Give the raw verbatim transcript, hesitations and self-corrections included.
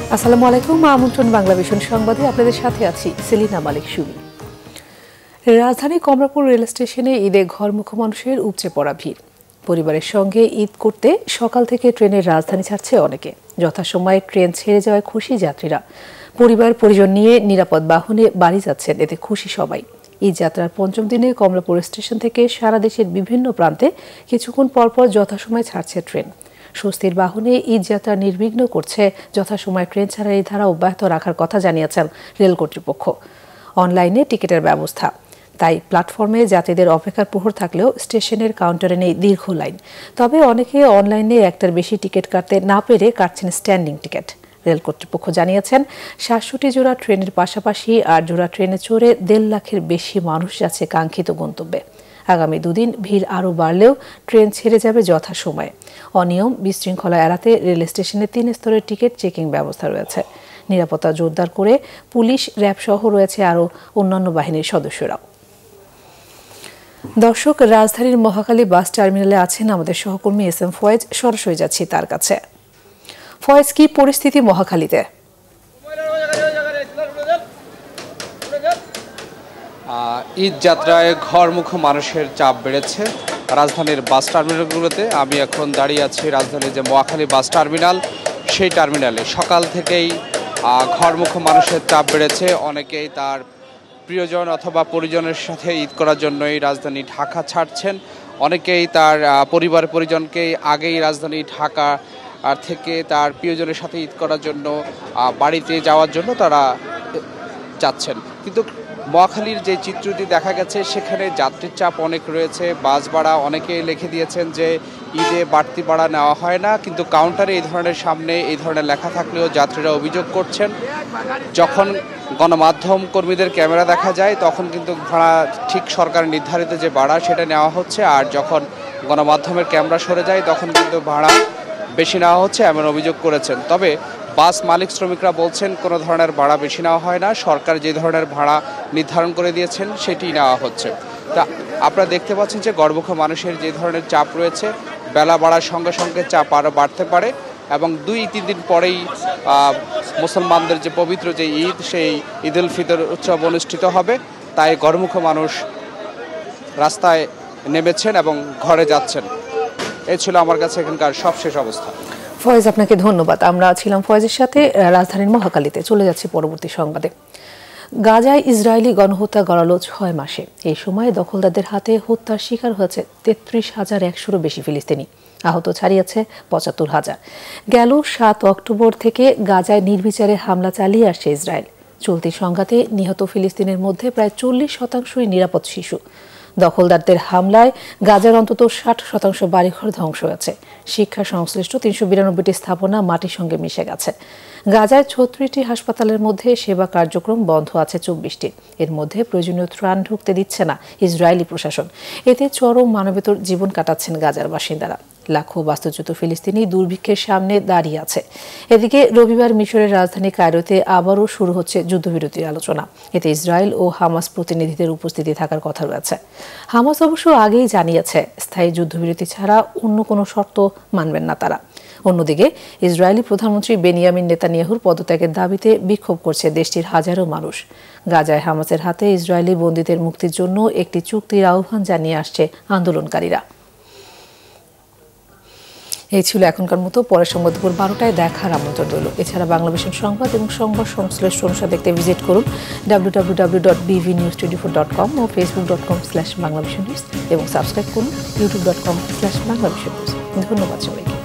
আসসালামু আলাইকুম, আমন্ত্রণ বাংলাভিশন সংবাদে আপনাদের সাথে আছি সেলিনা মালিক সুমি। রাজধানী কমলাপুর রেল স্টেশনে ঈদে ঘরমুখো মানুষের উপচে পড়া ভিড়। পরিবারের সঙ্গে ঈদ করতে সকাল থেকে ট্রেনের রাজধানী ছাড়ছে অনেকে। যথাসময়ে ট্রেন ছেড়ে যাওয়ায় খুশি যাত্রীরা। পরিবার পরিজন নিয়ে নিরাপদ বাহনে বাড়ি যাচ্ছেন, এতে খুশি সবাই। ঈদ যাত্রার পঞ্চম দিনে কমলাপুর স্টেশন থেকে সারা দেশের বিভিন্ন প্রান্তে কিছুক্ষণ পরপর যথাসময়ে ছাড়ছে ট্রেন। স্বস্তির বাহনে ঈদ যাত্রা নির্বিঘ্ন করছে যথাসময়ে ট্রেন ছাড়ার এই ধারা অব্যাহত রাখার কথা জানিয়েছেন রেল কর্তৃপক্ষ। অনলাইনে টিকিটের ব্যবস্থা, তাই প্ল্যাটফর্মে যাত্রীদের অপেক্ষার প্রহর থাকলেও স্টেশনের কাউন্টারে নেই দীর্ঘ লাইন। তবে অনেকে অনলাইনে একটার বেশি টিকিট কাটতে না পেরে কাটছেন স্ট্যান্ডিং টিকিট। রেল কর্তৃপক্ষ জানিয়েছেন, সাতষট্টি জোড়া ট্রেনের পাশাপাশি আট জোড়া ট্রেনে চড়ে দেড় লাখের বেশি মানুষ যাচ্ছে কাঙ্ক্ষিত গন্তব্যে। আগামী দুদিন ভিড় আরও বাড়লেও ট্রেন ছেড়ে যাবে যথাসময়ে। অনিয়ম বিশৃঙ্খলা এড়াতে রেল স্টেশনে তিন স্তরের টিকিট চেকিং ব্যবস্থা রয়েছে। নিরাপত্তা জোরদার করে পুলিশ, র্যাব সহ রয়েছে আরও অন্যান্য বাহিনীর সদস্যরাও। দর্শক, রাজধানীর মহাখালী বাস টার্মিনালে আছেন আমাদের সহকর্মী এস এম ফয়েজ। সরাসরি যাচ্ছি তার কাছে। ফয়েজ, কি পরিস্থিতি মহাখালীতে? ঈদ যাত্রায় ঘরমুখো মানুষের চাপ বেড়েছে রাজধানীর বাস টার্মিনালগুলোতে। আমি এখন দাঁড়িয়ে আছি রাজধানীর যে মহাখালী বাস টার্মিনাল, সেই টার্মিনালে সকাল থেকেই ঘরমুখো মানুষের চাপ বেড়েছে। অনেকেই তার প্রিয়জন অথবা পরিজনের সাথে ঈদ করার জন্যই রাজধানী ঢাকা ছাড়ছেন। অনেকেই তার পরিবার পরিজনকেই আগেই রাজধানী ঢাকা আর থেকে তার প্রিয়জনের সাথে ঈদ করার জন্য বাড়িতে যাওয়ার জন্য তারা যাচ্ছেন। কিন্তু মহাখালীর যে চিত্রটি দেখা গেছে, সেখানে যাত্রীর চাপ অনেক রয়েছে। বাস ভাড়া অনেকে লিখে দিয়েছেন যে ঈদে বাড়তি ভাড়া নেওয়া হয় না, কিন্তু কাউন্টারে এই ধরনের সামনে এই ধরনের লেখা থাকলেও যাত্রীরা অভিযোগ করছেন যখন গণমাধ্যম কর্মীদের ক্যামেরা দেখা যায় তখন কিন্তু ভাড়া ঠিক সরকার নির্ধারিত যে ভাড়া সেটা নেওয়া হচ্ছে, আর যখন গণমাধ্যমের ক্যামেরা সরে যায় তখন কিন্তু ভাড়া বেশি নেওয়া হচ্ছে এমন অভিযোগ করেছেন। তবে বাস মালিক শ্রমিকরা বলছেন কোনো ধরনের ভাড়া বেশি নেওয়া হয় না, সরকার যে ধরনের ভাড়া নির্ধারণ করে দিয়েছেন সেটি নেওয়া হচ্ছে। তা আপনারা দেখতে পাচ্ছেন যে ঘরমুখো মানুষের যে ধরনের চাপ রয়েছে, বেলা বাড়ার সঙ্গে সঙ্গে চাপ আরও বাড়তে পারে এবং দুই তিন দিন পরেই মুসলমানদের যে পবিত্র যে ঈদ, সেই ঈদ উল ফিতর উৎসব অনুষ্ঠিত হবে। তাই ঘরমুখো মানুষ রাস্তায় নেমেছেন এবং ঘরে যাচ্ছেন। এই ছিল আমার কাছে এখানকার সবশেষ অবস্থা। ফয়েজ, আপনাকে ধন্যবাদ। আমরা ছিলাম ফয়েজের সাথে রাজধানীর মহাখালীতে। চলে যাচ্ছি পরবর্তী সংবাদে। গাজায় ইসরায়েলি গণহত্যা গড়ালো ছয় মাসে। এই সময় দখলদারদের হাতে হত্যার শিকার হয়েছে তেত্রিশ হাজার একশোরও বেশি ফিলিস্তিনি। আহত ছাড়িয়েছে পঁচাত্তর হাজার। গেল সাত অক্টোবর থেকে গাজায় নির্বিচারে হামলা চালিয়ে আসছে ইসরায়েল। চলতি সংঘাতে নিহত ফিলিস্তিনের মধ্যে প্রায় চল্লিশ শতাংশই নিরাপদ শিশু। দখলদারদের হামলায় গাজার অন্তত ষাট শতাংশ বাড়িঘর ধ্বংস হয়েছে। শিক্ষা সংশ্লিষ্ট তিনশো বিরানব্বইটি স্থাপনা মাটির সঙ্গে মিশে গেছে। গাজায় ছত্রিশটি হাসপাতালের মধ্যে সেবা কার্যক্রম বন্ধ আছে চব্বিশটি। এর মধ্যে প্রয়োজনীয় ত্রাণ ঢুকতে দিচ্ছে না ইসরায়েলি প্রশাসন। এতে চরম মানবেতর জীবন কাটাচ্ছেন গাজার বাসিন্দারা। লাখো বাস্তুচ্যুত ফিলিস্তিনি দুর্ভিক্ষের সামনে দাঁড়িয়ে আছে। এদিকে রবিবার মিশরের রাজধানী কায়রোতে আবারও শুরু হচ্ছে যুদ্ধবিরতির আলোচনা। এতে ইসরায়েল ও হামাস প্রতিনিধিদের উপস্থিতি থাকার কথা রয়েছে। হামাস অবশ্য আগেই জানিয়েছে স্থায়ী যুদ্ধবিরতি ছাড়া অন্য কোনো শর্ত মানবেন না তারা। অন্যদিকে ইসরায়েলি প্রধানমন্ত্রী বেনিয়ামিন নেতানিয়াহুর পদত্যাগের দাবিতে বিক্ষোভ করছে দেশটির হাজারো মানুষ। গাজায় হামাসের হাতে ইসরায়েলি বন্দীদের মুক্তির জন্য একটি চুক্তির আহ্বান জানিয়ে আসছে আন্দোলনকারীরা। এই ছিল এখনকার মতো। পরের সংবাদ দুপুর বারোটায় দেখার আমন্ত্রণ রইল। এছাড়া বাংলাভিশন সংবাদ এবং সংবাদ সংশ্লিষ্ট অনুষ্ঠান দেখতে ভিজিট করুন W W W dot BV news twenty four dot com ও Facebook dot com slash Banglavision news এবং সাবস্ক্রাইব করুন YouTube dot com slash Banglavision news. ধন্যবাদ সবাইকে।